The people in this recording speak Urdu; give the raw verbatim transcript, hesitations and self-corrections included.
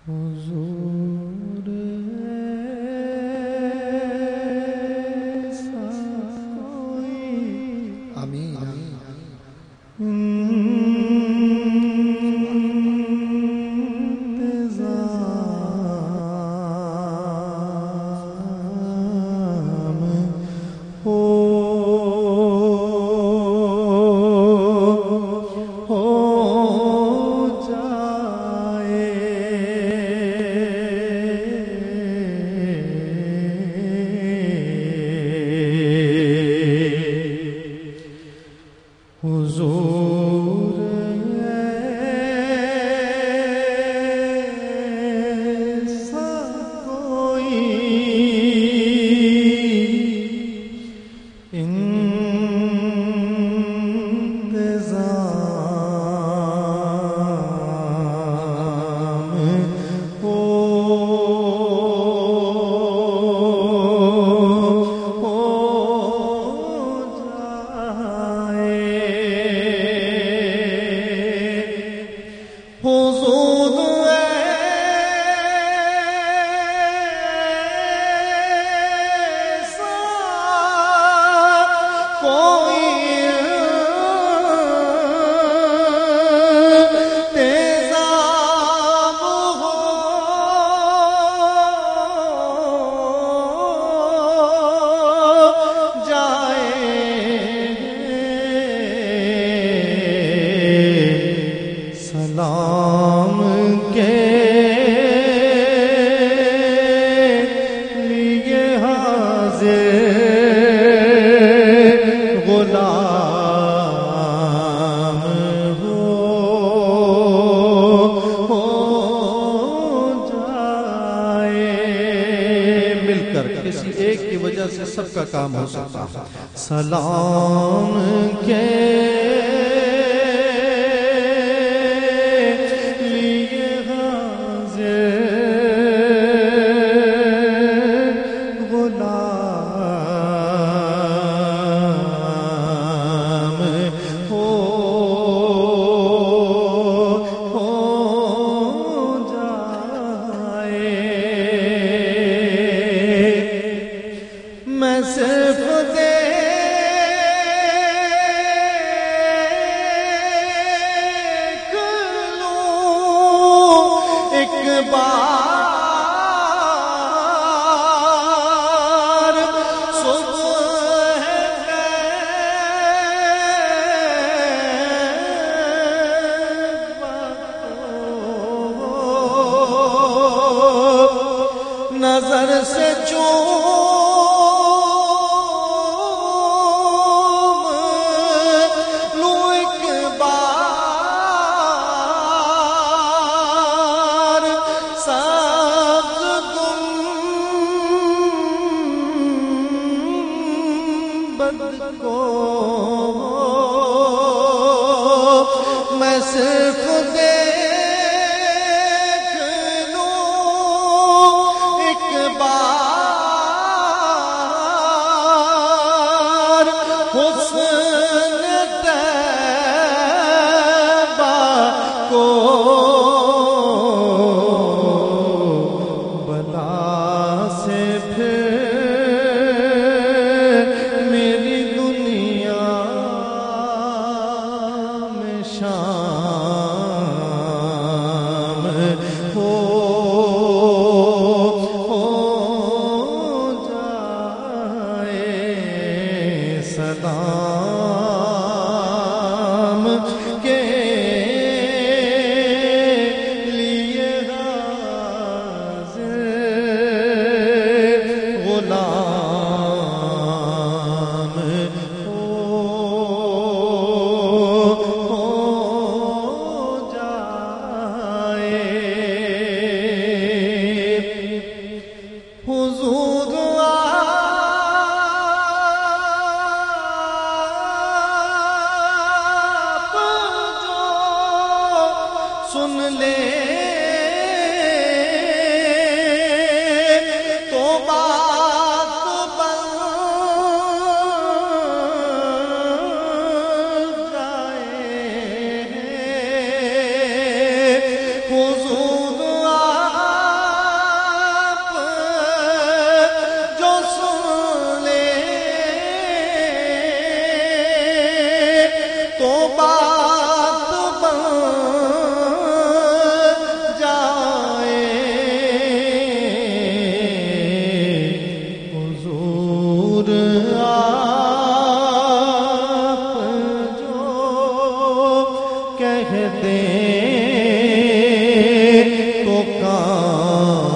حضور ایسا کوئی آمین انتظام ہو حضور ایسا کوئی انتظام ہو حضور ایسا کوئی انتظام ہو جائے سلام کے لیے حاضر غلام ہو ہو جائے مل کر کسی ایک کی وجہ سے سب کا کام ہو سکتا ہے سلام کے میں صرف دیکھ لوں ایک بار صبح نظر سے چوم لوں ایک بار سبز گنبد کو میں صرف دیکھ لوں ایک بار وہ کام